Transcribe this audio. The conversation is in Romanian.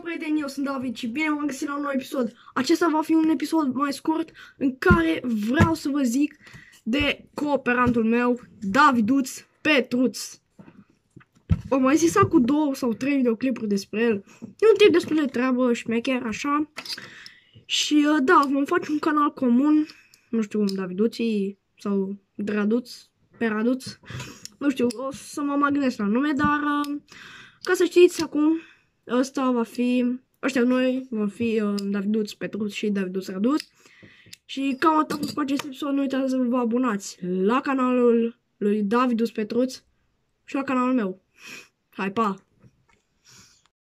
prieteni, eu sunt David și bine v-am găsit la un nou episod. Acesta va fi un episod mai scurt în care vreau să vă zic de cooperantul meu, Daviduț Petruț. O mai zis cu 2 sau 3 videoclipuri despre el. E un tip destul de treabă, șmecher, așa. Și da, vom face un canal comun. Nu știu cum, Daviduții sau Draduț, Peraduț. Nu știu, o să mă mai gândesc la nume, dar ca să știți acum, ăștia noi vom fi Daviduț Petruț și Daviduț Raduț. Și cam atât cu acest episod, nu uitați să vă abonați la canalul lui Daviduț Petruț și la canalul meu. Hai, pa!